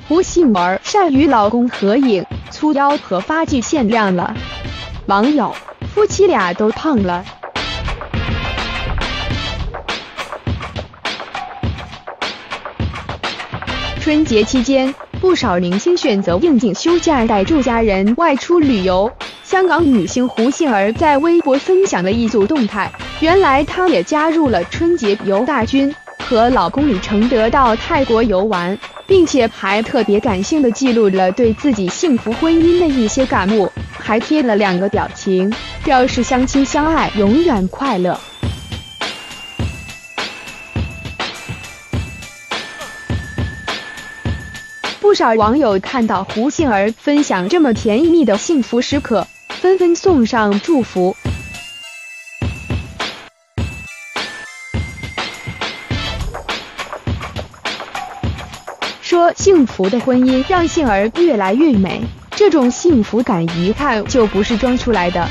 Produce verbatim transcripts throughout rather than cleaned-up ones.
胡杏儿晒与老公合影，粗腰和发际线亮了。网友：夫妻俩都胖了。春节期间，不少明星选择应景休假，带住家人外出旅游。香港女星胡杏儿在微博分享了一组动态，原来她也加入了春节游大军，和老公李承德到泰国游玩，并且还特别感性地记录了对自己幸福婚姻的一些感悟，还贴了两个表情，表示相亲相爱，永远快乐。不少网友看到胡杏儿分享这么甜蜜的幸福时刻，纷纷送上祝福。说幸福的婚姻让杏儿越来越美，这种幸福感一看就不是装出来的。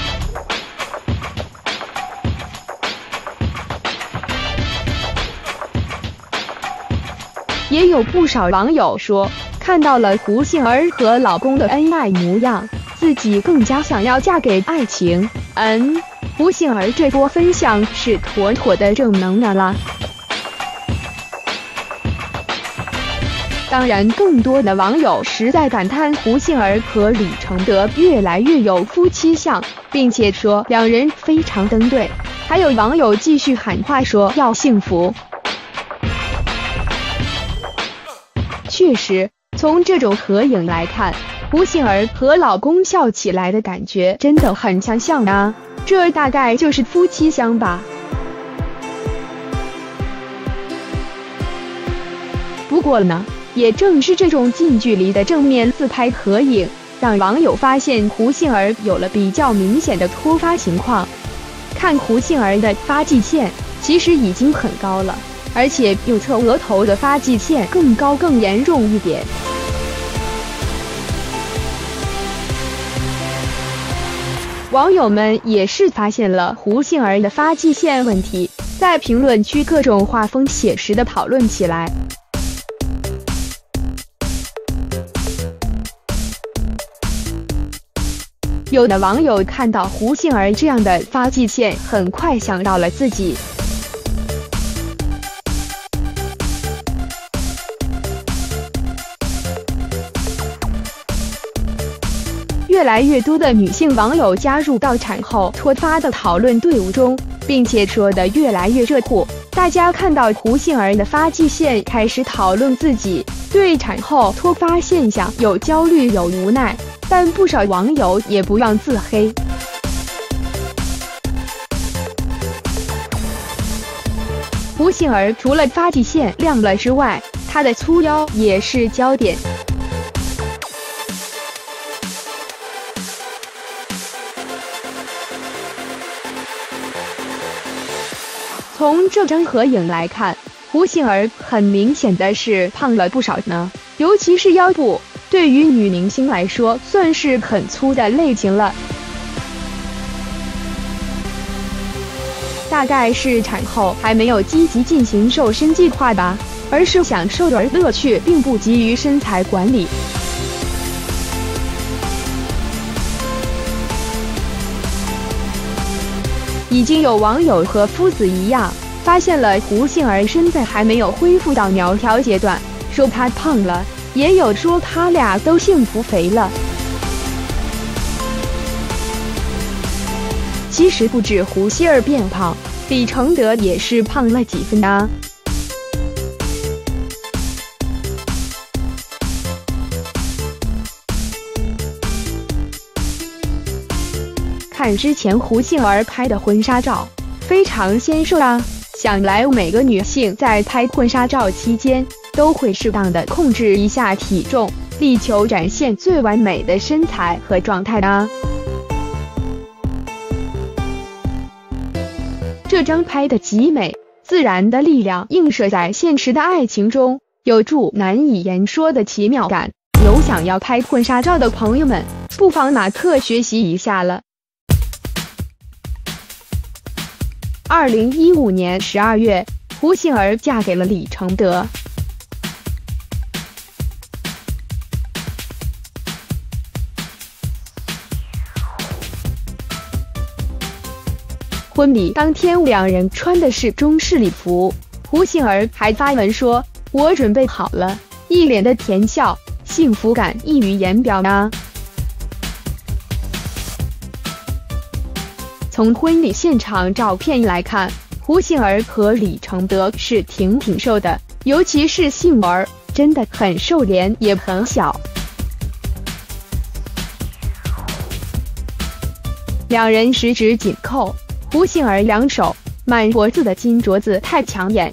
也有不少网友说，看到了胡杏儿和老公的恩爱模样，自己更加想要嫁给爱情。嗯，胡杏儿这波分享是妥妥的正能量啦。当然，更多的网友实在感叹胡杏儿和李承德越来越有夫妻相，并且说两人非常登对。还有网友继续喊话说要幸福。确实，从这种合影来看，胡杏儿和老公笑起来的感觉真的很相像啊，这大概就是夫妻相吧。不过呢，也正是这种近距离的正面自拍合影，让网友发现胡杏儿有了比较明显的脱发情况。看胡杏儿的发际线其实已经很高了，而且右侧额头的发际线更高更严重一点。网友们也是发现了胡杏儿的发际线问题，在评论区各种画风写实的讨论起来。有的网友看到胡杏儿这样的发际线，很快想到了自己。越来越多的女性网友加入到产后脱发的讨论队伍中，并且说得越来越热乎。大家看到胡杏儿的发际线，开始讨论自己对产后脱发现象有焦虑有无奈，但不少网友也不忘自黑。胡杏儿除了发际线亮了之外，她的粗腰也是焦点。从这张合影来看，胡杏儿很明显的是胖了不少呢，尤其是腰部，对于女明星来说算是很粗的类型了。大概是产后还没有积极进行瘦身计划吧，而是享受的乐趣，并不急于身材管理。已经有网友和夫子一样，发现了胡杏儿身材还没有恢复到苗条阶段，说她胖了，也有说他俩都幸福肥了。其实不止胡杏儿变胖，李承德也是胖了几分啊。看之前胡杏儿拍的婚纱照，非常纤瘦啊，想来每个女性在拍婚纱照期间都会适当的控制一下体重，力求展现最完美的身材和状态啊。这张拍的极美，自然的力量映射在现实的爱情中，有助难以言说的奇妙感。有想要拍婚纱照的朋友们，不妨马克学习一下了。二零一五年十二月，胡杏儿嫁给了李承德。 婚礼当天，两人穿的是中式礼服，胡杏儿还发文说：“我准备好了”，一脸的甜笑，幸福感溢于言表啊。从婚礼现场照片来看，胡杏儿和李承德是挺挺瘦的，尤其是杏儿，真的很瘦，脸也很小。两人十指紧扣，胡杏儿两手满脖子的金镯子太抢眼。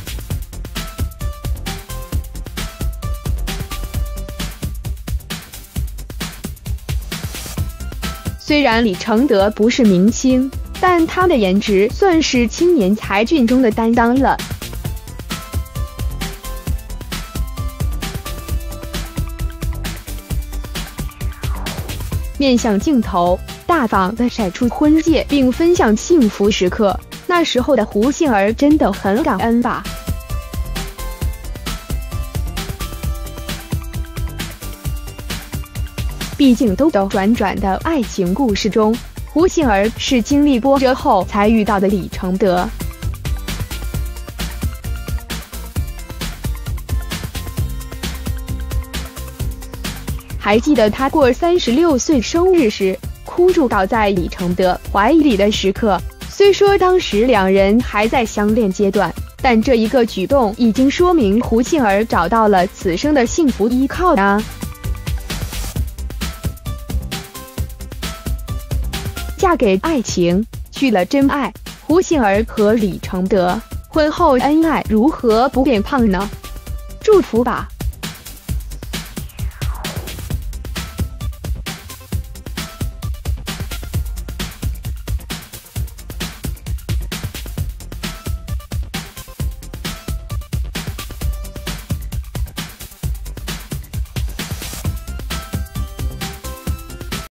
虽然李承德不是明星，但他的颜值算是青年才俊中的担当了。面向镜头，大方地晒出婚戒并分享幸福时刻，那时候的胡杏儿真的很感恩吧。毕竟兜兜转转的爱情故事中，胡杏儿是经历波折后才遇到的李承德。还记得他过三十六岁生日时，哭住倒在李承德怀里的时刻。虽说当时两人还在相恋阶段，但这一个举动已经说明胡杏儿找到了此生的幸福依靠啊。嫁给爱情，娶了真爱，胡杏儿和李承德婚后恩爱如何不变胖呢？祝福吧。